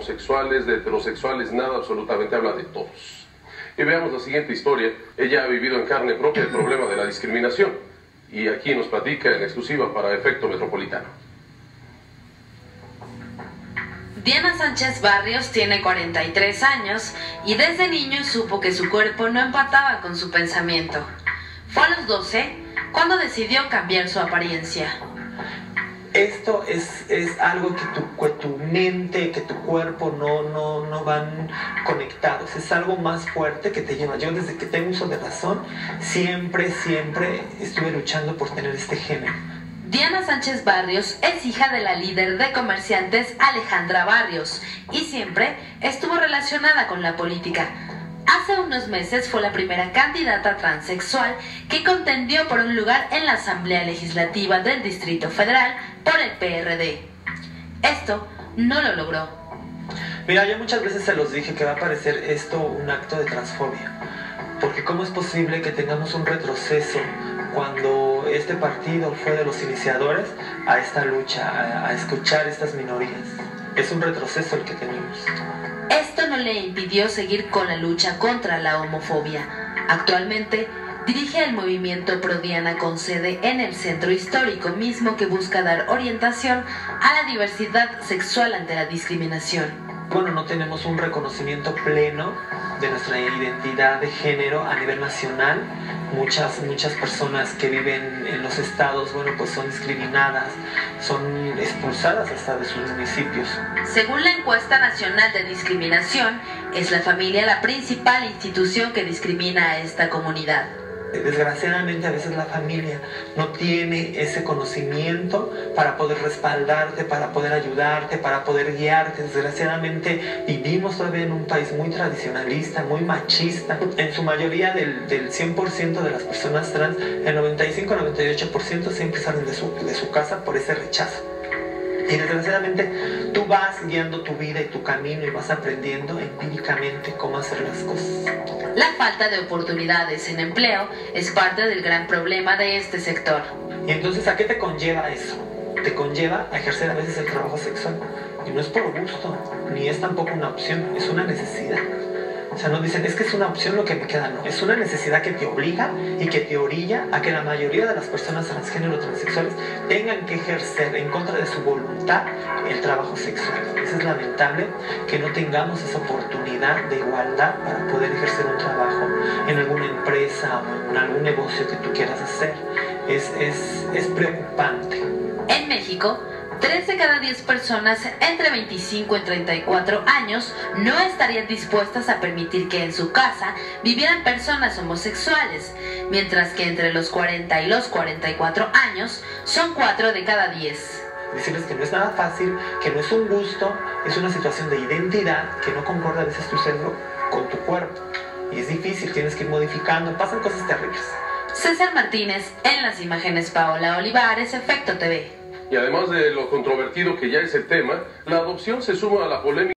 homosexuales, de heterosexuales, nada, absolutamente habla de todos. Y veamos la siguiente historia. Ella ha vivido en carne propia el problema de la discriminación. Y aquí nos platica en exclusiva para Efecto Metropolitano. Diana Sánchez Barrios tiene 43 años y desde niño supo que su cuerpo no empataba con su pensamiento. Fue a los 12 cuando decidió cambiar su apariencia. Esto es algo que tu mente, que tu cuerpo no van conectados. Es algo más fuerte que te lleva. Yo desde que tengo uso de razón, siempre estuve luchando por tener este género. Diana Sánchez Barrios es hija de la líder de comerciantes Alejandra Barrios y siempre estuvo relacionada con la política. Hace unos meses fue la primera candidata transexual que contendió por un lugar en la Asamblea Legislativa del Distrito Federal por el PRD. Esto no lo logró. Mira, yo muchas veces se los dije que va a parecer esto un acto de transfobia. Porque ¿cómo es posible que tengamos un retroceso cuando este partido fue de los iniciadores a esta lucha, a escuchar estas minorías? Es un retroceso el que tenemos. Esto no le impidió seguir con la lucha contra la homofobia. Actualmente dirige el movimiento Pro Diana con sede en el centro histórico mismo que busca dar orientación a la diversidad sexual ante la discriminación. Bueno, no tenemos un reconocimiento pleno de nuestra identidad de género a nivel nacional. Muchas personas que viven en los estados, bueno, pues son discriminadas, son expulsadas hasta de sus municipios. Según la encuesta nacional de discriminación, es la familia la principal institución que discrimina a esta comunidad. Desgraciadamente a veces la familia no tiene ese conocimiento para poder respaldarte, para poder ayudarte, para poder guiarte. Desgraciadamente vivimos todavía en un país muy tradicionalista, muy machista. En su mayoría del 100% de las personas trans, el 95-98% siempre salen de su casa por ese rechazo. Y desgraciadamente tú vas guiando tu vida y tu camino y vas aprendiendo empíricamente cómo hacer las cosas. La falta de oportunidades en empleo es parte del gran problema de este sector. Y entonces, ¿a qué te conlleva eso? Te conlleva a ejercer a veces el trabajo sexual. Y no es por gusto, ni es tampoco una opción, es una necesidad. O sea, no dicen, es que es una opción lo que me queda, no. Es una necesidad que te obliga y que te orilla a que la mayoría de las personas transgénero o transexuales tengan que ejercer en contra de su voluntad el trabajo sexual. Eso es lamentable que no tengamos esa oportunidad de igualdad para poder ejercer un trabajo en alguna empresa o en algún negocio que tú quieras hacer. Es preocupante. En México, 3 de cada 10 personas entre 25 y 34 años no estarían dispuestas a permitir que en su casa vivieran personas homosexuales, mientras que entre los 40 y los 44 años son 4 de cada 10. Decirles que no es nada fácil, que no es un gusto, es una situación de identidad que no concorda a veces tu cerebro con tu cuerpo. Y es difícil, tienes que ir modificando, pasan cosas terribles. César Martínez, en las imágenes Paola Olivares, Efecto TV. Y además de lo controvertido que ya es el tema, la adopción se suma a la polémica.